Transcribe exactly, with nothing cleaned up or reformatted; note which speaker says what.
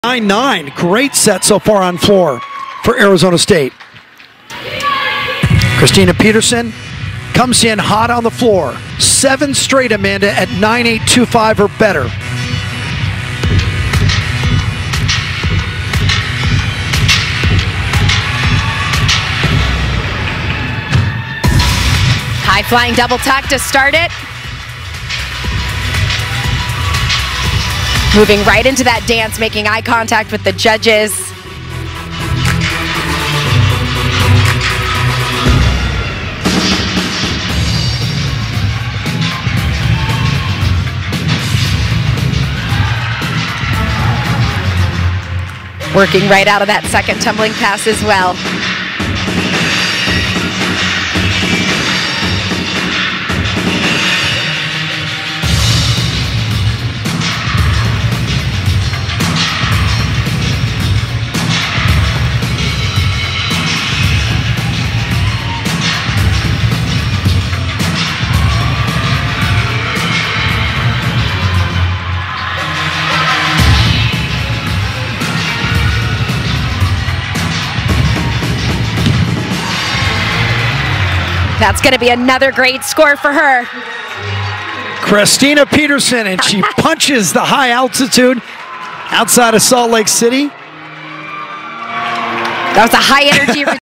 Speaker 1: nine nine. Great set so far on floor for Arizona State. Kristina Peterson comes in hot on the floor. Seven straight, Amanda, at nine eight two five or better.
Speaker 2: High flying double tuck to start it. Moving right into that dance, making eye contact with the judges. Working right out of that second tumbling pass as well. That's going to be another great score for her.
Speaker 1: Kristina Peterson, and she punches the high altitude outside of Salt Lake City.
Speaker 2: That was a high energy